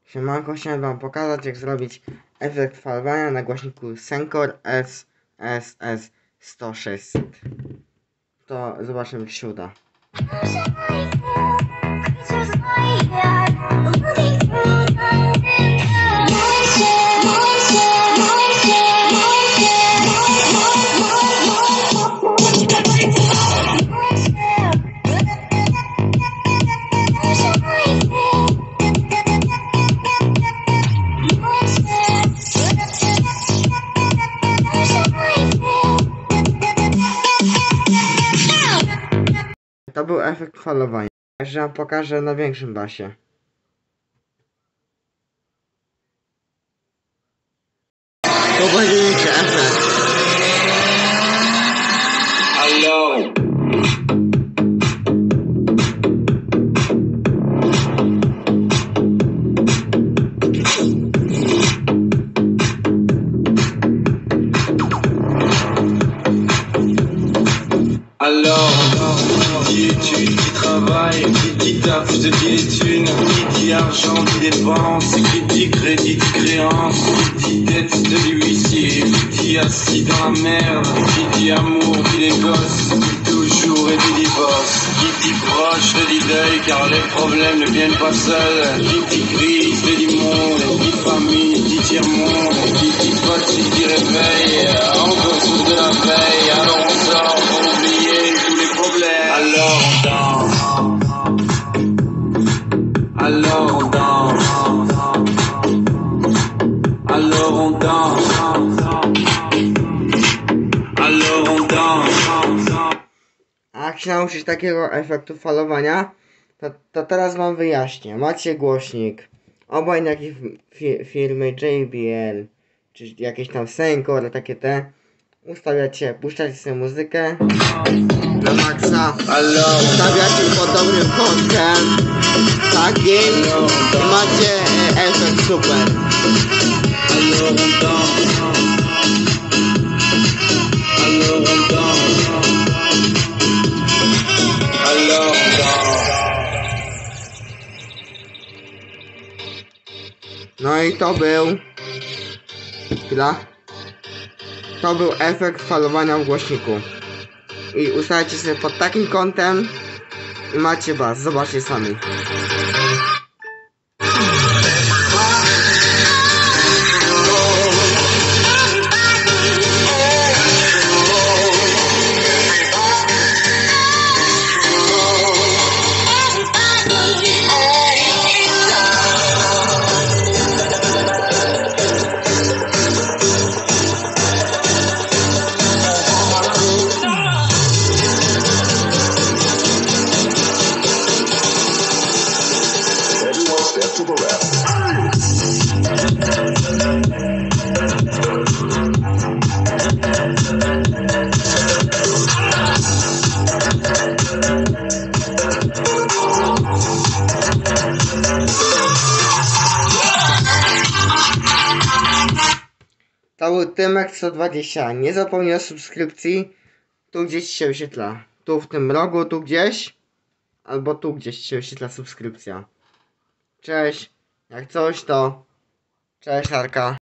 Siemanko, chciałem wam pokazać, jak zrobić efekt falowania na głośniku Senkor SSS1600. To zobaczymy, czy się uda. To był efekt falowania. Jeszcze wam pokażę na większym basie. Tu będzie efekt. Hello. Alors, qui étude, qui travaille, qui taffe, je te dis les thunes, qui dit argent, qui dépense, qui dit crédit, créance, qui dit dette de l'huissier, qui dit assis dans la merde, qui dit amour, qui dit gosses, qui dit toujours et qui dit divorce, qui dit proche, te dit deuil, car les problèmes ne viennent pas seuls, qui dit crise, te dit monde, qui dit famille, qui dit tiers-monde, qui dit pote, qui dit réveil, encore sous de la veille, alors on sort pour oublier tous les problèmes. Alors on danse, alors on danse, alors on danse, alors on danse. A jak się nauczyć takiego efektu falowania, to teraz wam wyjaśnię. Macie głośnik obojętnie jakiej firmy, JBL, czy jakieś tam Senkor, takie te. Ustawiacie, puszczacie sobie muzykę na maksa, ustawiacie pod dobrym kątem takim i macie efekt super. No i to był... Chwila. To był efekt falowania w głośniku. I ustawiacie sobie pod takim kątem i macie bas. Zobaczcie sami. To był Tymek 120. Nie zapomnij o subskrypcji. Tu gdzieś się wyświetla. Tu w tym rogu, tu gdzieś. Albo tu gdzieś się wyświetla subskrypcja. Cześć. Jak coś to... Cześć Arka.